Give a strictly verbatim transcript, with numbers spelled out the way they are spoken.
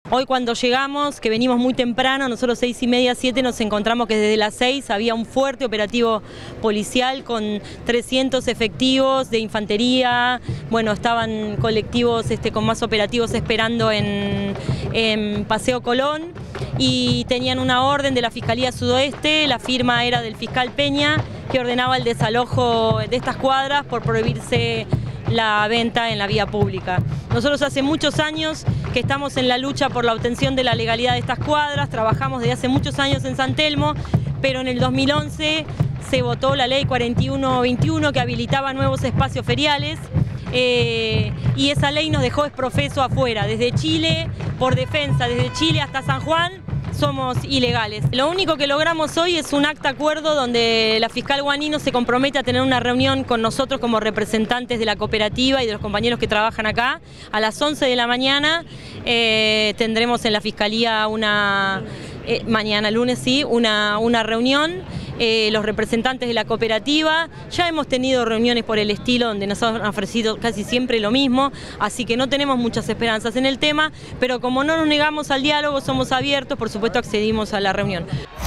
Hoy cuando llegamos, que venimos muy temprano, nosotros seis y media, siete, nos encontramos que desde las seis había un fuerte operativo policial con trescientos efectivos de infantería. Bueno, estaban colectivos este, con más operativos esperando en, en Paseo Colón y tenían una orden de la Fiscalía Sudoeste. La firma era del fiscal Peña, que ordenaba el desalojo de estas cuadras por prohibirse la venta en la vía pública. Nosotros hace muchos años que estamos en la lucha por la obtención de la legalidad de estas cuadras, trabajamos desde hace muchos años en San Telmo, pero en el dos mil once se votó la ley cuarenta y uno veintiuno que habilitaba nuevos espacios feriales eh, y esa ley nos dejó exprofeso afuera, desde Chile, por defensa, desde Chile hasta San Juan, somos ilegales. Lo único que logramos hoy es un acta acuerdo donde la fiscal Guanino se compromete a tener una reunión con nosotros como representantes de la cooperativa y de los compañeros que trabajan acá. A las once de la mañana eh, tendremos en la fiscalía una, eh, mañana lunes sí, una, una reunión. Eh, los representantes de la cooperativa, ya hemos tenido reuniones por el estilo donde nos han ofrecido casi siempre lo mismo, así que no tenemos muchas esperanzas en el tema, pero como no nos negamos al diálogo, somos abiertos, por supuesto accedimos a la reunión.